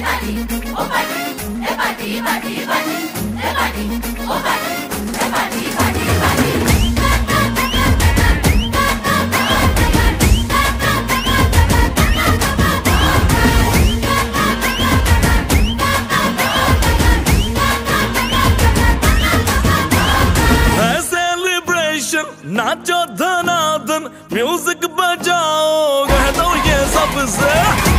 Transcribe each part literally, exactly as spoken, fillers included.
नाचो धनाधन music बजाओ कह दो ये सबसे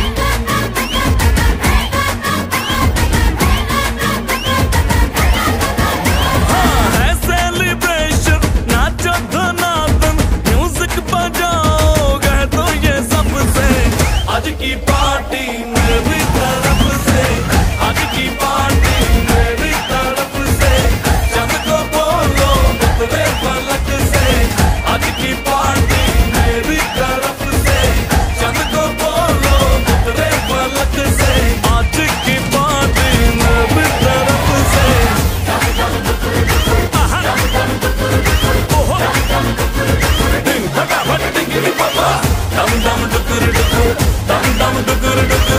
हाँ है सेलिब्रेशन नाचो धनाधन म्यूजिक बजाओ कह दो ये सबसे आज की पार्टी मेरी तरफ से आज की पार्टी मेरी तरफ से चंद को बोलो उतरे फलक से आज की पार्टी मेरी तरफ से चंद को बोलो उतरे फलक से आज की पार्टी मेरी तरफ से ओहो डिंग फटाफट डिंगी पापा दम दम डुकुर डुकुर दम दम डुकुर डुकुर